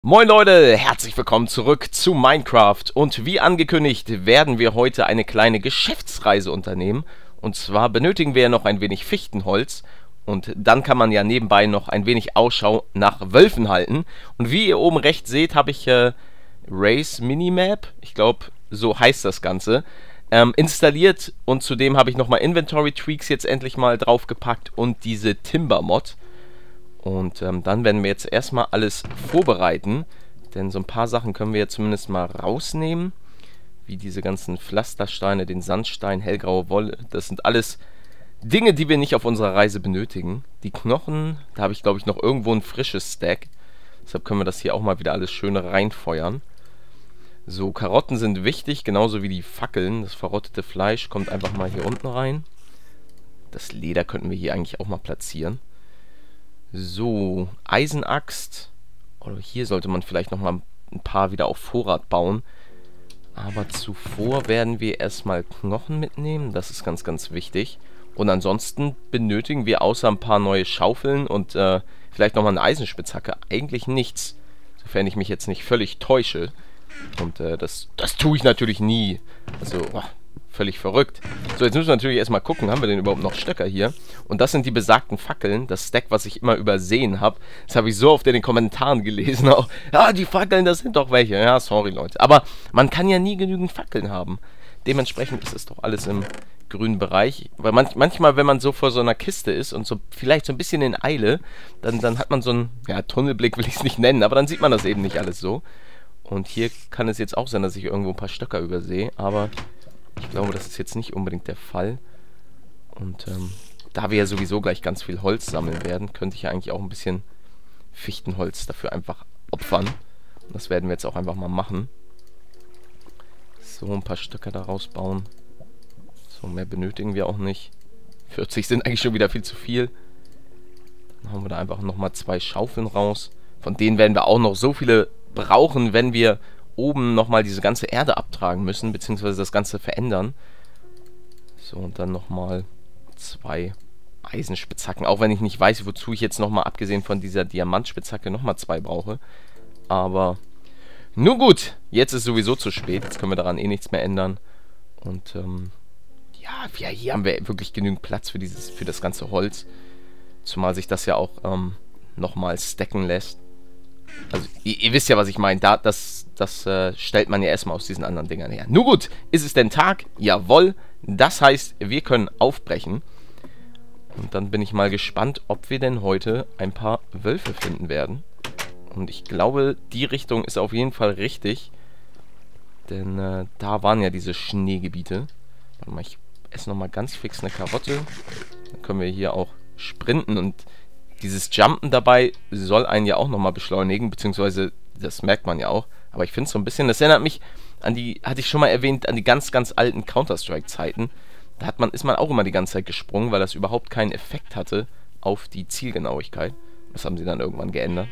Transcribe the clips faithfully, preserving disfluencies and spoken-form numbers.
Moin Leute, herzlich willkommen zurück zu Minecraft und wie angekündigt werden wir heute eine kleine Geschäftsreise unternehmen und zwar benötigen wir noch ein wenig Fichtenholz und dann kann man ja nebenbei noch ein wenig Ausschau nach Wölfen halten und wie ihr oben rechts seht, habe ich äh, Race Minimap, ich glaube so heißt das Ganze, ähm, installiert und zudem habe ich nochmal Inventory Tweaks jetzt endlich mal draufgepackt und diese Timber Mod. Und ähm, dann werden wir jetzt erstmal alles vorbereiten, denn so ein paar Sachen können wir jetzt zumindest mal rausnehmen, wie diese ganzen Pflastersteine, den Sandstein, hellgraue Wolle, das sind alles Dinge, die wir nicht auf unserer Reise benötigen. Die Knochen, da habe ich glaube ich noch irgendwo ein frisches Stack, deshalb können wir das hier auch mal wieder alles schön reinfeuern. So, Karotten sind wichtig, genauso wie die Fackeln, das verrottete Fleisch kommt einfach mal hier unten rein. Das Leder könnten wir hier eigentlich auch mal platzieren. So, Eisenaxt. Oder hier sollte man vielleicht nochmal ein paar wieder auf Vorrat bauen. Aber zuvor werden wir erstmal Knochen mitnehmen. Das ist ganz, ganz wichtig. Und ansonsten benötigen wir außer ein paar neue Schaufeln und äh, vielleicht nochmal eine Eisenspitzhacke eigentlich nichts. Sofern ich mich jetzt nicht völlig täusche. Und äh, das, das tue ich natürlich nie. Also, oh, völlig verrückt. So, jetzt müssen wir natürlich erstmal gucken, haben wir denn überhaupt noch Stöcker hier? Und das sind die besagten Fackeln, das Stack, was ich immer übersehen habe. Das habe ich so oft in den Kommentaren gelesen auch. Ja, die Fackeln, das sind doch welche. Ja, sorry, Leute. Aber man kann ja nie genügend Fackeln haben. Dementsprechend ist es doch alles im grünen Bereich. Weil manch, manchmal, wenn man so vor so einer Kiste ist und so vielleicht so ein bisschen in Eile, dann, dann hat man so einen, ja, Tunnelblick will ich es nicht nennen, aber dann sieht man das eben nicht alles so. Und hier kann es jetzt auch sein, dass ich irgendwo ein paar Stöcker übersehe, aber ich glaube, das ist jetzt nicht unbedingt der Fall. Und ähm, da wir ja sowieso gleich ganz viel Holz sammeln werden, könnte ich ja eigentlich auch ein bisschen Fichtenholz dafür einfach opfern. Und das werden wir jetzt auch einfach mal machen. So, ein paar Stöcker daraus bauen. So, mehr benötigen wir auch nicht. vierzig sind eigentlich schon wieder viel zu viel. Dann haben wir da einfach nochmal zwei Schaufeln raus. Von denen werden wir auch noch so viele brauchen, wenn wir oben nochmal diese ganze Erde abtragen müssen, beziehungsweise das Ganze verändern. So, und dann nochmal zwei Eisenspitzhacken. Auch wenn ich nicht weiß, wozu ich jetzt nochmal, abgesehen von dieser Diamantspitzhacke, nochmal zwei brauche. Aber nun gut, jetzt ist sowieso zu spät. Jetzt können wir daran eh nichts mehr ändern. Und ähm, ja, ja, hier haben wir wirklich genügend Platz für, dieses, für das ganze Holz. Zumal sich das ja auch ähm, nochmal stacken lässt. Also, ihr, ihr wisst ja, was ich meine. Da, das das äh, stellt man ja erstmal aus diesen anderen Dingern her. Nun gut, ist es denn Tag? Jawohl. Das heißt, wir können aufbrechen. Und dann bin ich mal gespannt, ob wir denn heute ein paar Wölfe finden werden. Und ich glaube, die Richtung ist auf jeden Fall richtig. Denn äh, da waren ja diese Schneegebiete. Warte mal, ich esse nochmal ganz fix eine Karotte. Dann können wir hier auch sprinten und dieses Jumpen dabei soll einen ja auch nochmal beschleunigen, beziehungsweise das merkt man ja auch. Aber ich finde es so ein bisschen, das erinnert mich an die, hatte ich schon mal erwähnt, an die ganz, ganz alten Counter-Strike-Zeiten. Da hat man, ist man auch immer die ganze Zeit gesprungen, weil das überhaupt keinen Effekt hatte auf die Zielgenauigkeit. Das haben sie dann irgendwann geändert.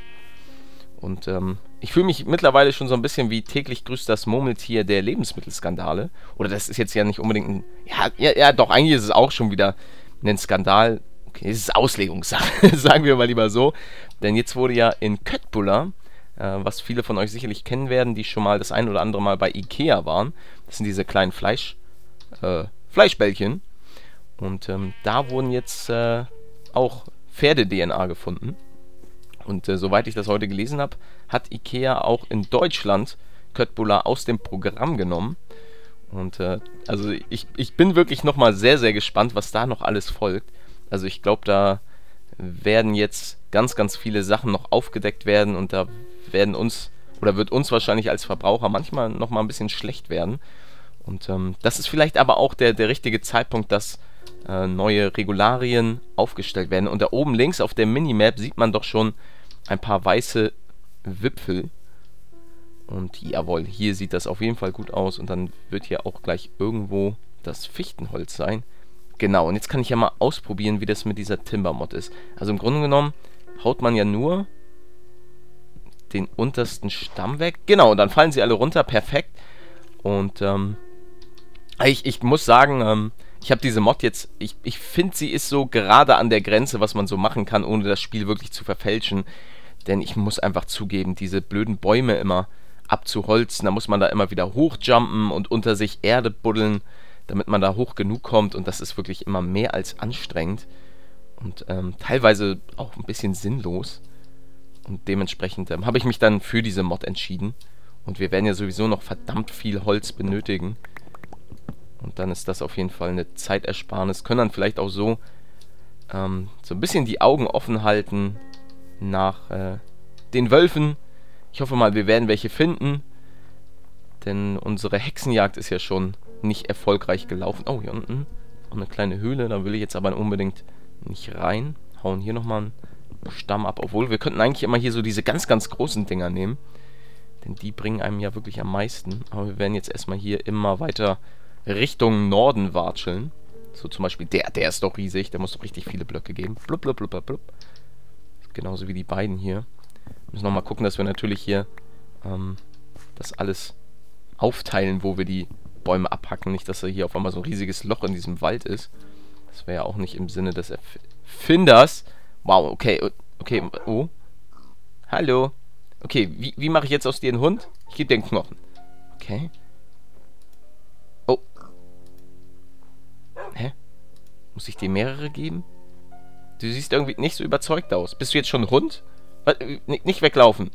Und ähm, ich fühle mich mittlerweile schon so ein bisschen wie täglich grüßt das Murmeltier der Lebensmittelskandale. Oder das ist jetzt ja nicht unbedingt ein, ja, ja, ja doch, eigentlich ist es auch schon wieder ein Skandal. Okay, es ist Auslegungssache, sagen wir mal lieber so. Denn jetzt wurde ja in Köttbullar, äh, was viele von euch sicherlich kennen werden, die schon mal das ein oder andere Mal bei Ikea waren. Das sind diese kleinen Fleisch, äh, Fleischbällchen. Und ähm, da wurden jetzt äh, auch Pferde-D N A gefunden. Und äh, soweit ich das heute gelesen habe, hat Ikea auch in Deutschland Köttbullar aus dem Programm genommen. Und äh, also ich, ich bin wirklich nochmal sehr, sehr gespannt, was da noch alles folgt. Also ich glaube, da werden jetzt ganz, ganz viele Sachen noch aufgedeckt werden und da werden uns, oder wird uns wahrscheinlich als Verbraucher manchmal nochmal ein bisschen schlecht werden. Und ähm, das ist vielleicht aber auch der, der richtige Zeitpunkt, dass äh, neue Regularien aufgestellt werden. Und da oben links auf der Minimap sieht man doch schon ein paar weiße Wipfel. Und jawohl, hier sieht das auf jeden Fall gut aus und dann wird hier auch gleich irgendwo das Fichtenholz sein. Genau, und jetzt kann ich ja mal ausprobieren, wie das mit dieser Timber-Mod ist. Also im Grunde genommen haut man ja nur den untersten Stamm weg. Genau, und dann fallen sie alle runter, perfekt. Und ähm, ich, ich muss sagen, ähm, ich habe diese Mod jetzt, ich, ich finde, sie ist so gerade an der Grenze, was man so machen kann, ohne das Spiel wirklich zu verfälschen. Denn ich muss einfach zugeben, diese blöden Bäume immer abzuholzen, da muss man da immer wieder hochjumpen und unter sich Erde buddeln, damit man da hoch genug kommt. Und das ist wirklich immer mehr als anstrengend. Und ähm, teilweise auch ein bisschen sinnlos. Und dementsprechend ähm, habe ich mich dann für diese Mod entschieden. Und wir werden ja sowieso noch verdammt viel Holz benötigen. Und dann ist das auf jeden Fall eine Zeitersparnis. Können dann vielleicht auch so ähm, so ein bisschen die Augen offen halten nach äh, den Wölfen. Ich hoffe mal, wir werden welche finden. Denn unsere Hexenjagd ist ja schon nicht erfolgreich gelaufen. Oh, hier unten noch eine kleine Höhle. Da will ich jetzt aber unbedingt nicht rein. Hauen hier nochmal einen Stamm ab. Obwohl, wir könnten eigentlich immer hier so diese ganz, ganz großen Dinger nehmen. Denn die bringen einem ja wirklich am meisten. Aber wir werden jetzt erstmal hier immer weiter Richtung Norden watscheln. So zum Beispiel der, der ist doch riesig. Der muss doch richtig viele Blöcke geben. Blub, blub, blub, blub, blub. Genauso wie die beiden hier. Wir müssen nochmal gucken, dass wir natürlich hier ähm, das alles aufteilen, wo wir die Bäume abhacken. Nicht, dass da hier auf einmal so ein riesiges Loch in diesem Wald ist. Das wäre ja auch nicht im Sinne des Erfinders. Wow, okay. Okay, oh. Hallo. Okay, wie, wie mache ich jetzt aus dir einen Hund? Ich gebe dir einen Knochen. Okay. Oh. Hä? Muss ich dir mehrere geben? Du siehst irgendwie nicht so überzeugt aus. Bist du jetzt schon ein Hund? Was? Nicht weglaufen.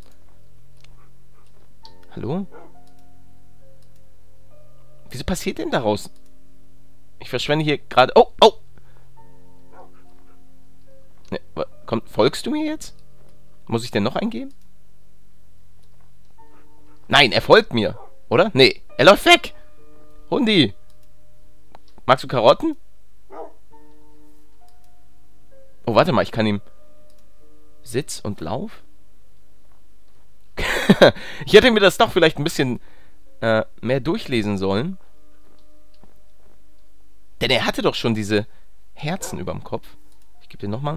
Hallo? Wieso passiert denn daraus? Ich verschwende hier gerade... Oh, oh! Ne, komm, folgst du mir jetzt? Muss ich denn noch eingeben? Nein, er folgt mir. Oder? Nee, er läuft weg. Hundi. Magst du Karotten? Oh, warte mal, ich kann ihm... Sitz und Lauf? Ich hätte mir das doch vielleicht ein bisschen äh, mehr durchlesen sollen. Denn er hatte doch schon diese Herzen überm Kopf. Ich gebe dir nochmal.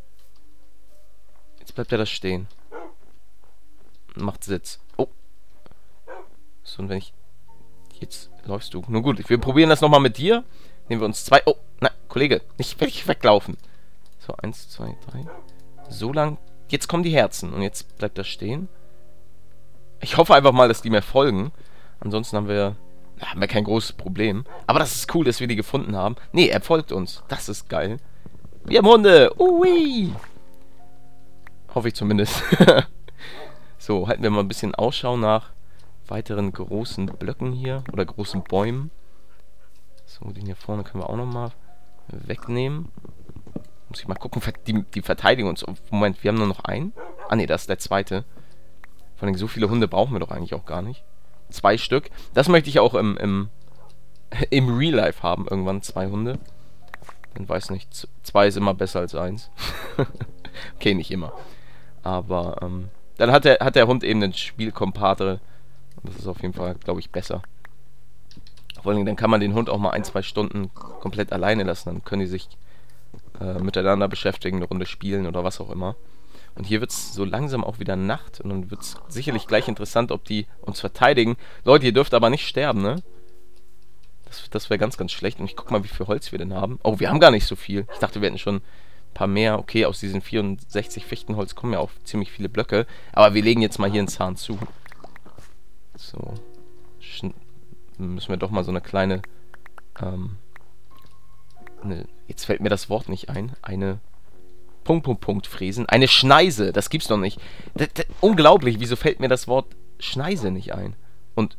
Jetzt bleibt er da stehen. Macht Sitz. Oh. So, und wenn ich... Jetzt läufst du. Nur gut, wir probieren das nochmal mit dir. Nehmen wir uns zwei... Oh, nein, Kollege, nicht wirklich weglaufen. So, eins, zwei, drei. So lang. Jetzt kommen die Herzen. Und jetzt bleibt er stehen. Ich hoffe einfach mal, dass die mir folgen. Ansonsten haben wir... Haben wir kein großes Problem. Aber das ist cool, dass wir die gefunden haben. Nee, er folgt uns. Das ist geil. Wir haben Hunde. Ui. Hoffe ich zumindest. So, halten wir mal ein bisschen Ausschau nach weiteren großen Blöcken hier. Oder großen Bäumen. So, den hier vorne können wir auch nochmal wegnehmen. Muss ich mal gucken. Die, die verteidigen uns. Moment, wir haben nur noch einen. Ah ne, das ist der zweite. Vor allem so viele Hunde brauchen wir doch eigentlich auch gar nicht. Zwei Stück. Das möchte ich auch im, im, im Real Life haben. Irgendwann zwei Hunde. Dann weiß nicht. Zwei ist immer besser als eins. Okay, nicht immer. Aber ähm, dann hat der, hat der Hund eben einen Spielkompadre. Und das ist auf jeden Fall, glaube ich, besser. Vor allem, dann kann man den Hund auch mal ein, zwei Stunden komplett alleine lassen. Dann können die sich äh, miteinander beschäftigen, eine Runde spielen oder was auch immer. Und hier wird es so langsam auch wieder Nacht. Und dann wird es sicherlich gleich interessant, ob die uns verteidigen. Leute, ihr dürft aber nicht sterben, ne? Das, das wäre ganz, ganz schlecht. Und ich guck mal, wie viel Holz wir denn haben. Oh, wir haben gar nicht so viel. Ich dachte, wir hätten schon ein paar mehr. Okay, aus diesen vierundsechzig Fichtenholz kommen ja auch ziemlich viele Blöcke. Aber wir legen jetzt mal hier einen Zahn zu. So. Schn müssen wir doch mal so eine kleine... Ähm, eine, jetzt fällt mir das Wort nicht ein. Eine... Punkt, Punkt, Punkt, fräsen. Eine Schneise, das gibt's doch nicht. Das, das, unglaublich, wieso fällt mir das Wort Schneise nicht ein? Und...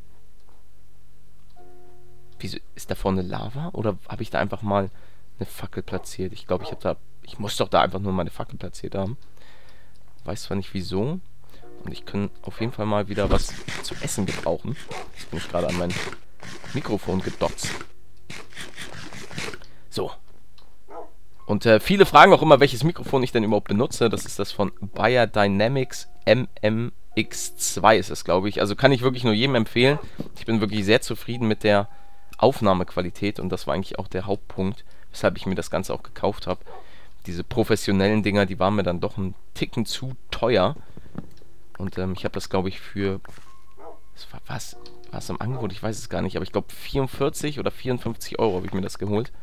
Wieso, ist da vorne Lava? Oder habe ich da einfach mal eine Fackel platziert? Ich glaube, ich habe da... Ich muss doch da einfach nur meine Fackel platziert haben. Weiß zwar nicht wieso. Und ich kann auf jeden Fall mal wieder was zu essen gebrauchen. Jetzt bin ich gerade an mein Mikrofon gedotzt. So. Und äh, viele fragen auch immer, welches Mikrofon ich denn überhaupt benutze. Das ist das von Beyerdynamics M M X zwei ist es, glaube ich. Also kann ich wirklich nur jedem empfehlen. Ich bin wirklich sehr zufrieden mit der Aufnahmequalität. Und das war eigentlich auch der Hauptpunkt, weshalb ich mir das Ganze auch gekauft habe. Diese professionellen Dinger, die waren mir dann doch ein Ticken zu teuer. Und ähm, ich habe das, glaube ich, für... Was war was? War es am Angebot? Ich weiß es gar nicht. Aber ich glaube, vierundvierzig oder vierundfünfzig Euro habe ich mir das geholt.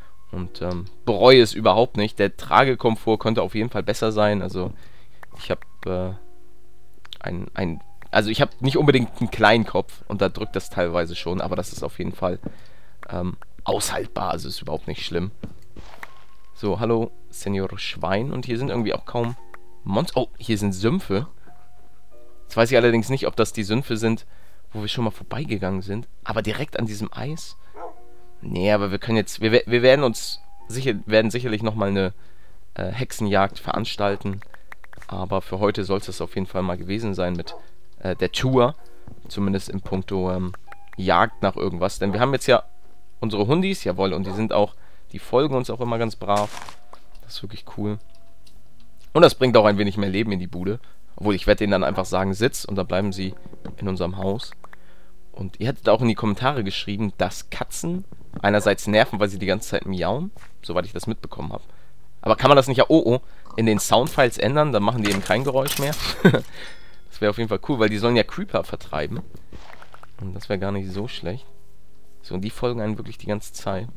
Und ähm, bereue es überhaupt nicht. Der Tragekomfort könnte auf jeden Fall besser sein. Also ich habe habe äh, ein, ein... Also ich habe nicht unbedingt einen kleinen Kopf und da drückt das teilweise schon, aber das ist auf jeden Fall ähm, aushaltbar, also ist überhaupt nicht schlimm. So, hallo, Senior Schwein. Und hier sind irgendwie auch kaum Monster. Oh, hier sind Sümpfe. Jetzt weiß ich allerdings nicht, ob das die Sümpfe sind, wo wir schon mal vorbeigegangen sind. Aber direkt an diesem Eis? Nee, aber wir können jetzt... Wir, wir werden uns... Sicher, werden sicherlich nochmal eine äh, Hexenjagd veranstalten. Aber für heute soll es das auf jeden Fall mal gewesen sein mit äh, der Tour. Zumindest in puncto ähm, Jagd nach irgendwas. Denn wir haben jetzt ja unsere Hundis, jawohl, und die sind auch... Die folgen uns auch immer ganz brav. Das ist wirklich cool. Und das bringt auch ein wenig mehr Leben in die Bude. Obwohl, ich werde denen dann einfach sagen, Sitz. Und dann bleiben sie in unserem Haus. Und ihr hättet auch in die Kommentare geschrieben, dass Katzen einerseits nerven, weil sie die ganze Zeit miauen. Soweit ich das mitbekommen habe. Aber kann man das nicht ja, oh oh, in den Soundfiles ändern? Dann machen die eben kein Geräusch mehr. Das wäre auf jeden Fall cool, weil die sollen ja Creeper vertreiben. Und das wäre gar nicht so schlecht. So, und die folgen einen wirklich die ganze Zeit.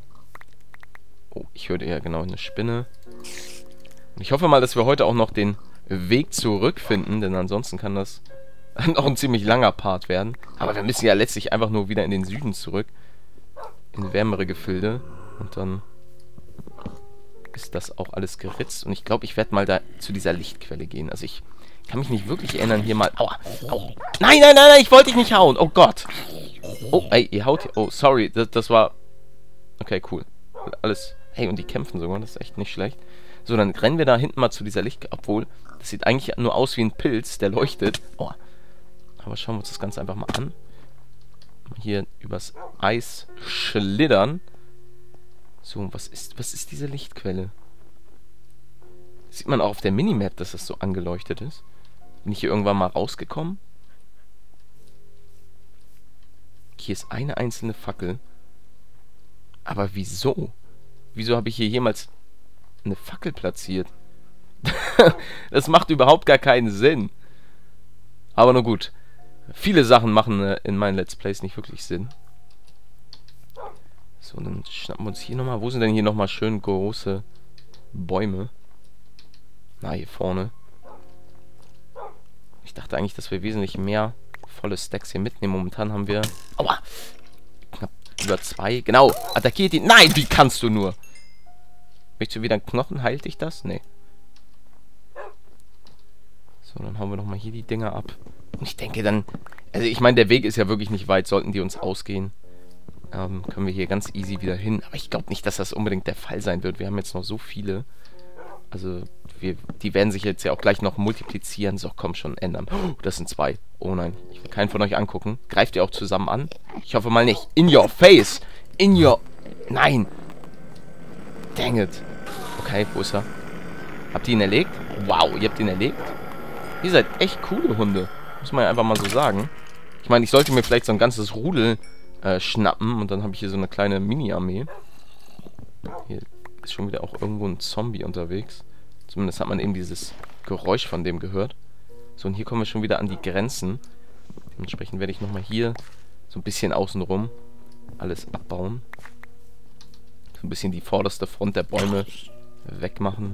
Oh, ich hörte ja genau eine Spinne. Und ich hoffe mal, dass wir heute auch noch den Weg zurückfinden, denn ansonsten kann das noch ein ziemlich langer Part werden. Aber wir müssen ja letztlich einfach nur wieder in den Süden zurück. In wärmere Gefilde. Und dann ist das auch alles geritzt. Und ich glaube, ich werde mal da zu dieser Lichtquelle gehen. Also ich kann mich nicht wirklich erinnern, hier mal... Aua! Aua. Nein, nein, nein, nein, ich wollte dich nicht hauen. Oh Gott! Oh, ey, ihr haut hier... Oh, sorry, das, das war... Okay, cool. Alles... Hey, und die kämpfen sogar, das ist echt nicht schlecht. So, dann rennen wir da hinten mal zu dieser Licht... Obwohl, das sieht eigentlich nur aus wie ein Pilz, der leuchtet. Oh. Aber schauen wir uns das Ganze einfach mal an. Hier übers Eis schlittern. So, was ist, was ist diese Lichtquelle? Sieht man auch auf der Minimap, dass das so angeleuchtet ist. Bin ich hier irgendwann mal rausgekommen? Hier ist eine einzelne Fackel. Aber wieso? Wieso habe ich hier jemals eine Fackel platziert? Das macht überhaupt gar keinen Sinn. Aber nur gut. Viele Sachen machen äh, in meinen Let's Plays nicht wirklich Sinn. So, dann schnappen wir uns hier nochmal. Wo sind denn hier nochmal schön große Bäume? Na, hier vorne. Ich dachte eigentlich, dass wir wesentlich mehr volle Stacks hier mitnehmen. Momentan haben wir... Aua! Knapp über zwei. Genau! Attackiert ihn! Nein! Wie kannst du nur? Möchtest du wieder einen Knochen? Heilt dich das? Nee. So, dann hauen wir nochmal hier die Dinger ab. Und ich denke dann... Also ich meine, der Weg ist ja wirklich nicht weit. Sollten die uns ausgehen, ähm, können wir hier ganz easy wieder hin. Aber ich glaube nicht, dass das unbedingt der Fall sein wird. Wir haben jetzt noch so viele. Also, wir, die werden sich jetzt ja auch gleich noch multiplizieren. So, komm schon, ändern. Oh, das sind zwei. Oh nein, ich will keinen von euch angucken. Greift ihr auch zusammen an? Ich hoffe mal nicht. In your face! In your... Nein! Dang it. Okay, wo ist er? Habt ihr ihn erlegt? Wow, ihr habt ihn erlegt? Ihr seid echt coole Hunde. Muss man ja einfach mal so sagen. Ich meine, ich sollte mir vielleicht so ein ganzes Rudel äh, schnappen. Und dann habe ich hier so eine kleine Mini-Armee. Hier ist schon wieder auch irgendwo ein Zombie unterwegs. Zumindest hat man eben dieses Geräusch von dem gehört. So, und hier kommen wir schon wieder an die Grenzen. Dementsprechend werde ich nochmal hier so ein bisschen außenrum alles abbauen. So ein bisschen die vorderste Front der Bäume wegmachen.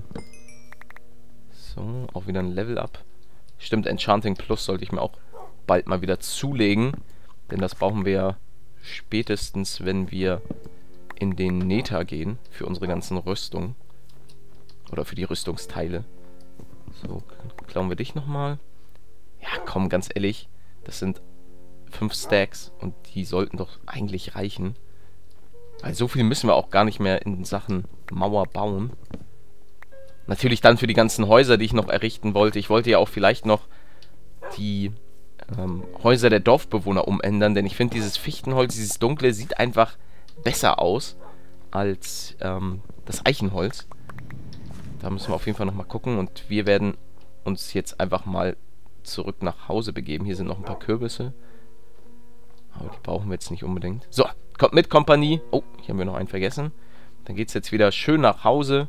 So, auch wieder ein Level-Up. Stimmt, Enchanting Plus sollte ich mir auch bald mal wieder zulegen. Denn das brauchen wir ja spätestens, wenn wir in den Nether gehen. Für unsere ganzen Rüstungen. Oder für die Rüstungsteile. So, klauen wir dich nochmal. Ja, komm, ganz ehrlich. Das sind fünf Stacks. Und die sollten doch eigentlich reichen. Weil so viel müssen wir auch gar nicht mehr in Sachen Mauer bauen. Natürlich dann für die ganzen Häuser, die ich noch errichten wollte. Ich wollte ja auch vielleicht noch die ähm, Häuser der Dorfbewohner umändern. Denn ich finde, dieses Fichtenholz, dieses Dunkle, sieht einfach besser aus als ähm, das Eichenholz. Da müssen wir auf jeden Fall nochmal gucken. Und wir werden uns jetzt einfach mal zurück nach Hause begeben. Hier sind noch ein paar Kürbisse. Aber die brauchen wir jetzt nicht unbedingt. So, kommt mit, Kompanie. Oh, hier haben wir noch einen vergessen. Dann geht es jetzt wieder schön nach Hause.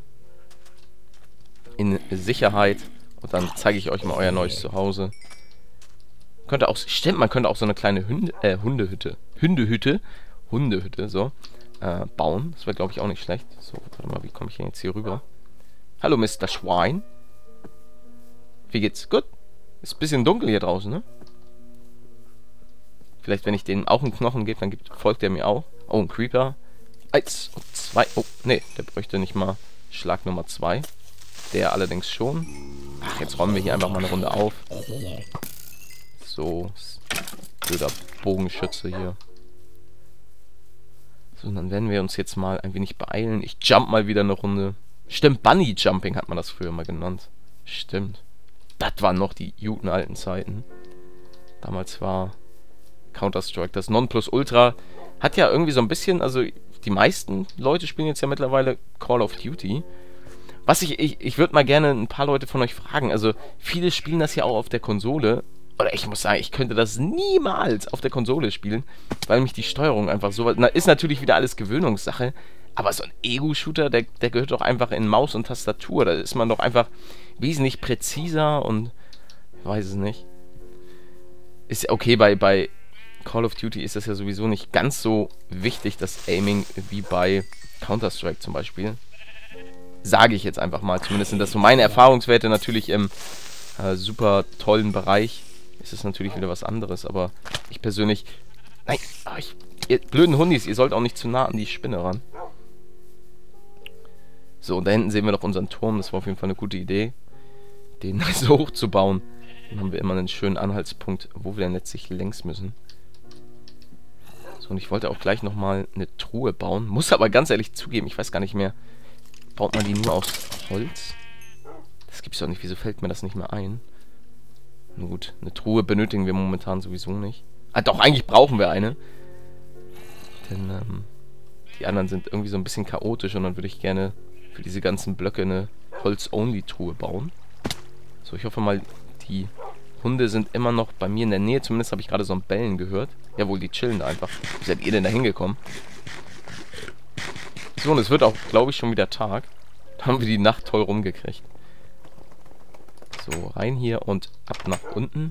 In Sicherheit. Und dann zeige ich euch mal euer neues Zuhause. Könnte auch, stimmt, man könnte auch so eine kleine Hunde, äh, Hundehütte. Hundehütte. Hundehütte, so. Äh, bauen. Das wäre, glaube ich, auch nicht schlecht. So, warte mal, wie komme ich denn jetzt hier rüber? Hallo, Mister Schwein. Wie geht's? Gut. Ist ein bisschen dunkel hier draußen, ne? Vielleicht, wenn ich denen auch einen Knochen gebe, dann gibt, folgt der mir auch. Oh, ein Creeper. Eins und zwei. Oh, nee, der bräuchte nicht mal Schlag Nummer zwei. Der allerdings schon. Ach, jetzt räumen wir hier einfach mal eine Runde auf. So. Blöder Bogenschütze hier. So, und dann werden wir uns jetzt mal ein wenig beeilen. Ich jump mal wieder eine Runde. Stimmt, Bunny Jumping hat man das früher mal genannt. Stimmt. Das waren noch die guten alten Zeiten. Damals war Counter-Strike das Nonplusultra. Hat ja irgendwie so ein bisschen, also die meisten Leute spielen jetzt ja mittlerweile Call of Duty. Was ich, ich, ich würde mal gerne ein paar Leute von euch fragen. Also viele spielen das ja auch auf der Konsole. Oder ich muss sagen, ich könnte das niemals auf der Konsole spielen, weil mich die Steuerung einfach so... Na, ist natürlich wieder alles Gewöhnungssache, aber so ein Ego-Shooter, der, der gehört doch einfach in Maus und Tastatur. Da ist man doch einfach wesentlich präziser und... Ich weiß es nicht. Ist okay, bei, bei Call of Duty ist das ja sowieso nicht ganz so wichtig, das Aiming, wie bei Counter-Strike zum Beispiel. Sage ich jetzt einfach mal. Zumindest sind das so meine Erfahrungswerte. Natürlich im äh, super tollen Bereich ist es natürlich wieder was anderes. Aber ich persönlich... Nein, ach, ich, ihr blöden Hundis, ihr sollt auch nicht zu nah an die Spinne ran. So, und da hinten sehen wir noch unseren Turm. Das war auf jeden Fall eine gute Idee, den so hoch zu bauen. Dann haben wir immer einen schönen Anhaltspunkt, wo wir dann letztlich längs müssen. So, und ich wollte auch gleich nochmal eine Truhe bauen. Muss aber ganz ehrlich zugeben, ich weiß gar nicht mehr. Baut man die nur aus Holz? Das gibt's doch nicht. Wieso fällt mir das nicht mehr ein? Na gut, eine Truhe benötigen wir momentan sowieso nicht. Ah, doch, eigentlich brauchen wir eine. Denn, ähm, die anderen sind irgendwie so ein bisschen chaotisch und dann würde ich gerne für diese ganzen Blöcke eine Holz-Only-Truhe bauen. So, ich hoffe mal, die Hunde sind immer noch bei mir in der Nähe. Zumindest habe ich gerade so ein Bellen gehört. Jawohl, die chillen da einfach. Wie seid ihr denn da hingekommen? So, und es wird auch, glaube ich, schon wieder Tag. Da haben wir die Nacht toll rumgekriegt. So, rein hier und ab nach unten.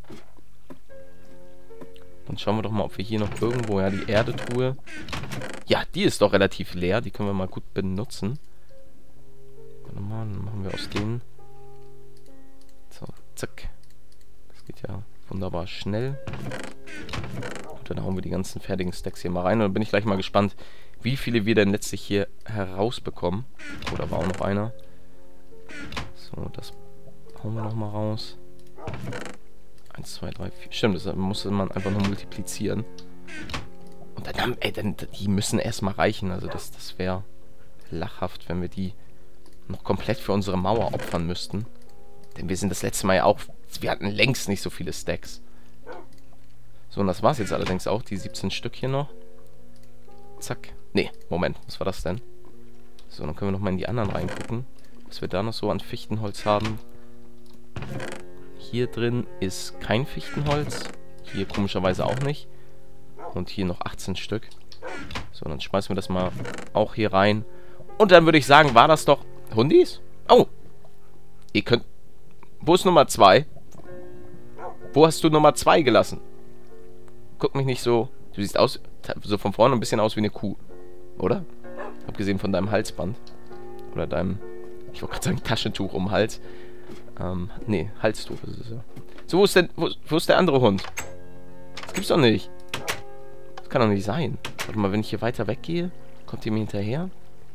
Dann schauen wir doch mal, ob wir hier noch irgendwo... Ja, die Erdetruhe. Ja, die ist doch relativ leer. Die können wir mal gut benutzen. Warte mal, dann machen wir aus denen... So, zack. Das geht ja wunderbar schnell. Und dann hauen wir die ganzen fertigen Stacks hier mal rein. Und dann bin ich gleich mal gespannt, wie viele wir denn letztlich hier herausbekommen. Oh, da war auch noch einer. So, das hauen wir nochmal raus. eins, zwei, drei, vier. Stimmt, das musste man einfach nur multiplizieren. Und dann haben, ey, dann, die müssen erstmal reichen. Also das, das wäre lachhaft, wenn wir die noch komplett für unsere Mauer opfern müssten. Denn wir sind das letzte Mal ja auch... Wir hatten längst nicht so viele Stacks. So, und das war's jetzt allerdings auch. Die siebzehn Stück hier noch. Zack. Nee, Moment. Was war das denn? So, dann können wir nochmal in die anderen reingucken. Was wir da noch so an Fichtenholz haben. Hier drin ist kein Fichtenholz. Hier komischerweise auch nicht. Und hier noch achtzehn Stück. So, dann schmeißen wir das mal auch hier rein. Und dann würde ich sagen, war das doch... Hundis? Oh! Ihr könnt... Wo ist Nummer zwei? Wo hast du Nummer zwei gelassen? Guck mich nicht so... Du siehst aus... So von vorne ein bisschen aus wie eine Kuh. Oder? Abgesehen von deinem Halsband. Oder deinem... Ich wollte gerade sagen Taschentuch um den Hals. Ähm, nee, Halstuch ist es ja. So, wo ist denn... Wo, wo ist der andere Hund? Das gibt's doch nicht. Das kann doch nicht sein. Warte mal, wenn ich hier weiter weggehe, kommt ihr mir hinterher?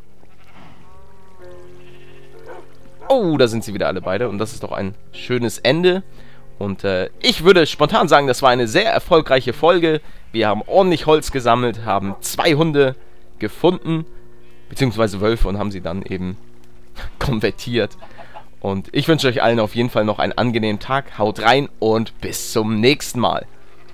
Oh, da sind sie wieder alle beide. Und das ist doch ein schönes Ende. Und äh, ich würde spontan sagen, das war eine sehr erfolgreiche Folge. Wir haben ordentlich Holz gesammelt, haben zwei Hunde gefunden, beziehungsweise Wölfe, und haben sie dann eben konvertiert. Und ich wünsche euch allen auf jeden Fall noch einen angenehmen Tag. Haut rein und bis zum nächsten Mal.